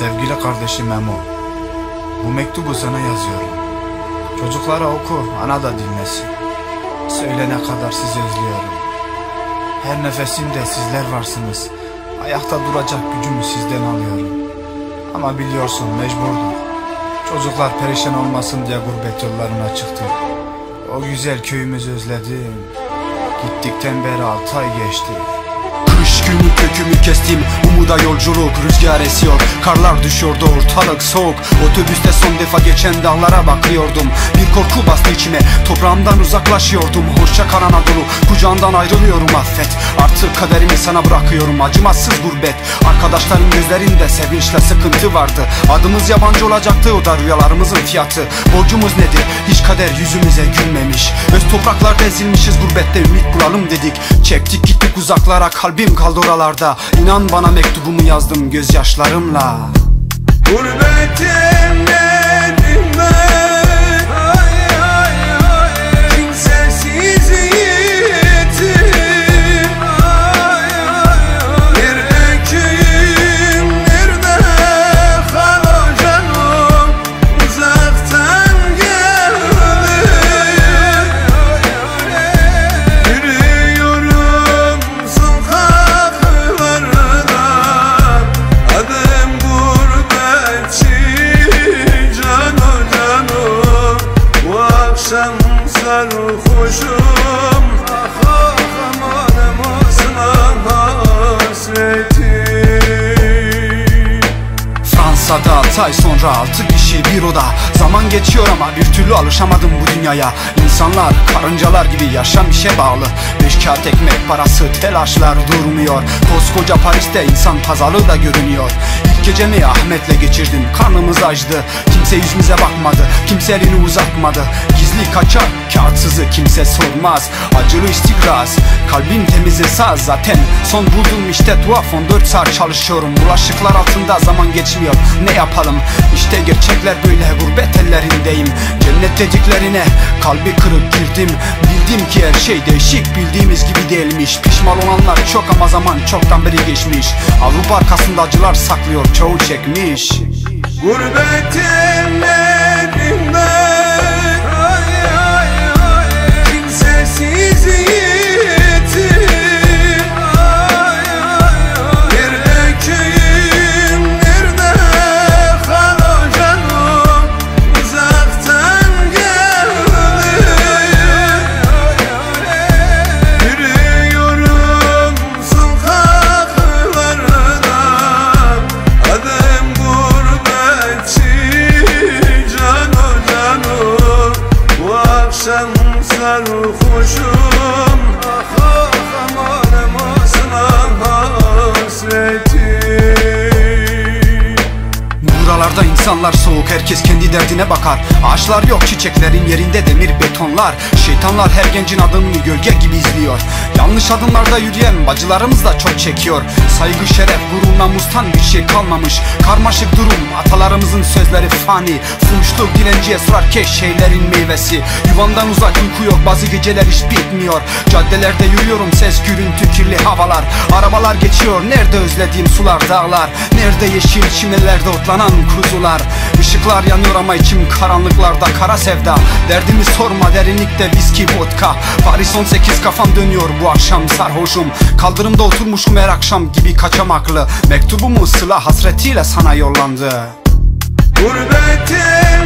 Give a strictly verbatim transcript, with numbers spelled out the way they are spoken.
Sevgili kardeşim Memo, bu mektubu sana yazıyorum. Çocuklara oku, ana da dinlesin. Söyle ne kadar sizi özlüyorum. Her nefesimde sizler varsınız. Ayakta duracak gücümü sizden alıyorum. Ama biliyorsun mecburdum. Çocuklar perişan olmasın diye gurbet yollarına çıktım. O güzel köyümüzü özledim. Gittikten beri altı ay geçti. Kış günü kökümü kestim, umuda yolculuk, rüzgar esiyor, karlar düşüyordu, ortalık soğuk. Otobüste son defa geçen dağlara bakıyordum. Bir korku bastı içime, toprağımdan uzaklaşıyordum. Hoşça kal Anadolu, kucağından ayrılıyorum, affet. Artık kaderimi sana bırakıyorum, acımasız gurbet. Arkadaşların gözlerinde sevinçle sıkıntı vardı. Adımız yabancı olacaktı, o da rüyalarımızın fiyatı. Borcumuz nedir? Hiç kader yüzümüze gülmemiş. Öz topraklarda ezilmişiz, gurbette ümit bulalım dedik. Çektik gittik uzaklara, kalbim kaldı oralarda. İnan bana mektubumu yazdım gözyaşlarımla. Gurbetim nedim ben, ay ay ay, kimsesiz yiğitim, ay ay ay. Nerede köyüm, nerede halo canım, uzaktan geldim. Yürüyorum sokaklarda, adım gurbetçi, cano cano. Bu akşam sarhoşum, ah ah aman aman hasretim. Fransa'da altı ay sonra altı kişi bir oda. Zaman geçiyor ama bir türlü alışamadım bu dünyaya. İnsanlar karıncalar gibi yaşam işe bağlı. Beş kağıt ekmek parası, telaşlar durmuyor. Koskoca Paris'te insan pazarlığı da görünüyor. İlk gecemi Ahmet'le geçirdim, karnımız açtı. Kimse yüzümüze bakmadı, kimse elini uzatmadı. Gizli kaçak, kağıtsızı kimse sormaz. Acılı istigraz, kalbim temizi saz. Zaten son buldum işte, tuhaf on dört saat çalışıyorum. Bulaşıklar altında zaman geçmiyor, ne yapalım? İşte gerçekler böyle, gurbet ellerindeyim. Cennet dediklerine kalbi kırık girdim. Bildim ki her şey değişik, bildiğimiz gibi değilmiş. Pişman olanlar çok ama zaman çoktan beri geçmiş. Avrupa arkasında acılar saklıyor, çoğu çekmiş. Gurbetin elimden, ay ay ay, kimsesiz yiğitim, ay ay ay. Nerede köyüm, nerede halo canım, uzaktan geldim. Yürüyorum sokaklarda, adım gurbetçi, cano cano. Bu akşam sarhoşum, ah ah aman aman hasretim. Buralarda insanlar soğuk, herkes kendi derdine bakar. Ağaçlar yok, çiçeklerin yerinde demir betonlar. Şeytanlar her gencin adımını gölge gibi izliyor. Yanlış adımlarda yürüyen bacılarımız da çok çekiyor. Saygı, şeref, gurur, namustan bir şey kalmamış. Karmaşık durum, atalarımızın sözleri fani. Fuhuşluk, dilenciye sorarken şeylerin meyvesi. Yuvandan uzak, uyku yok, bazı geceler hiç bitmiyor. Caddelerde yürüyorum, ses, gürültü, kirli havalar. Arabalar geçiyor, nerede özlediğim sular, dağlar. Nerede yeşil çimenlerde otlanan kuzular. Işıklar yanıyor ama içim karanlıklarda, kara sevda. Derdimi sorma, derinlikte viski, vodka. Paris on sekiz, kafam dönüyor bu akşam sarhoşum. Kaldırımda oturmuşum her akşam gibi kaçamaklı. Mektubumu sıla hasretiyle sana yollandı. Gurbetin